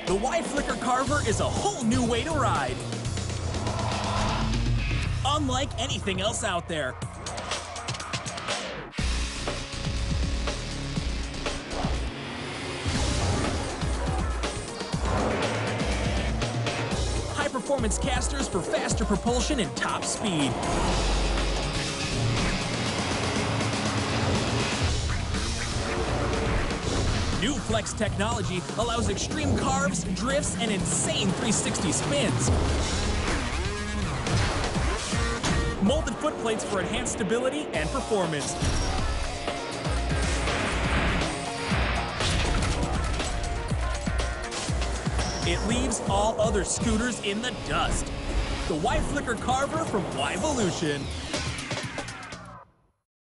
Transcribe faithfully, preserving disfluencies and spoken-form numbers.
The Fliker Carver is a whole new way to ride. Unlike anything else out there. High-performance casters for faster propulsion and top speed. New Flex technology allows extreme carves, drifts, and insane three sixty spins. Molded foot plates for enhanced stability and performance. It leaves all other scooters in the dust. The Fliker Carver from Yvolution.